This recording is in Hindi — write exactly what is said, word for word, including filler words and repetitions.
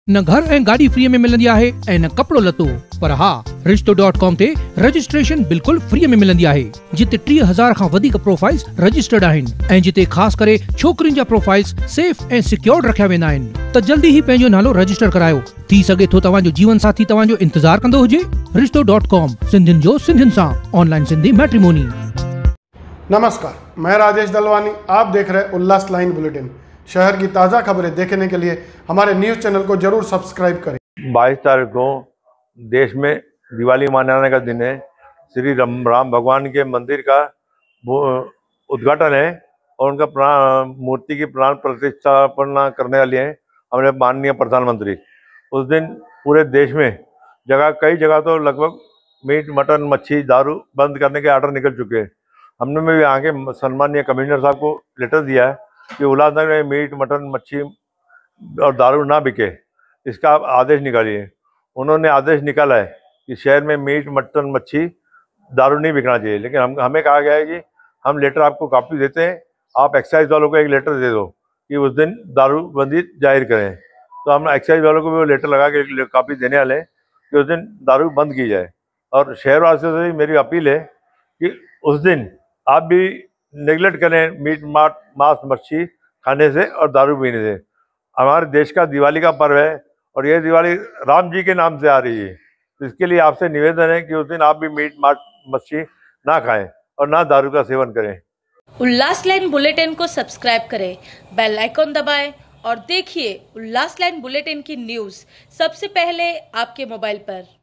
न घर ऐं गाॾी फ्रीअ में मिलंदी आहे ऐं न कपिड़ो लतो, पर हा रिश्तो डॉट कॉम ते रजिस्ट्रेशन बिल्कुल फ्रीअ में मिलंदी आहे, जिते टीह हज़ार खां वधीक प्रोफाइल्स रजिस्टर्ड आहिनि ऐं जिते ख़ासि करे छोकिरियुनि जा प्रोफाइल्स सेफ ऐं सिक्योर्ड रखिया वेंदा आहिनि। त जल्दी ई पंहिंजो नालो रजिस्टर करायो। थी सघे थो तव्हांजो जीवन साथी तव्हांजो इंतजार कंदो हुजे। रिश्तो डॉट कॉम, सिंधियुनि जो सिंधियुनि सां, ऑनलाइन सिंधी मैट्रिमोनी। नमस्कार, मैं राजेश दलवानी, आप देख रहे उल्लास लाइन बुलेटिन। शहर की ताज़ा खबरें देखने के लिए हमारे न्यूज़ चैनल को जरूर सब्सक्राइब करें। बाईस तारीख को देश में दिवाली मनाने का दिन है। श्री राम राम भगवान के मंदिर का उद्घाटन है और उनका प्राण मूर्ति की प्राण प्रतिष्ठापना करने वाले हैं हमारे माननीय प्रधानमंत्री। उस दिन पूरे देश में जगह कई जगह तो लगभग मीट मटन मच्छी दारू बंद करने के आर्डर निकल चुके हैं। हमने भी यहाँ के सम्मानीय कमिश्नर साहब को लेटर दिया है कि उल्लासनगर में मीट मटन मच्छी और दारू ना बिके, इसका आप आदेश निकालिए। उन्होंने आदेश निकाला है कि शहर में मीट मटन मच्छी दारू नहीं बिकना चाहिए, लेकिन हम हमें कहा गया है कि हम लेटर आपको कॉपी देते हैं, आप एक्साइज वालों को एक लेटर दे दो कि उस दिन दारूबंदी जाहिर करें। तो हम एक्साइज वालों को भी वो लेटर लगा के कॉपी देने वाले हैं कि उस दिन दारू बंद की जाए। और शहरवासियों से मेरी अपील है कि उस दिन आप भी नेगलेक्ट करें मीट माट मांस मच्छी खाने से और दारू पीने से। हमारे देश का दिवाली का पर्व है और ये दिवाली राम जी के नाम से आ रही है, तो इसके लिए आपसे निवेदन है कि उस दिन आप भी मीट माट मच्छी ना खाएं और ना दारू का सेवन करें। उल्लास लाइन बुलेटिन को सब्सक्राइब करें, बेल आइकॉन दबाएं और देखिए उल्लास लाइन बुलेटिन की न्यूज़ सबसे पहले आपके मोबाइल पर।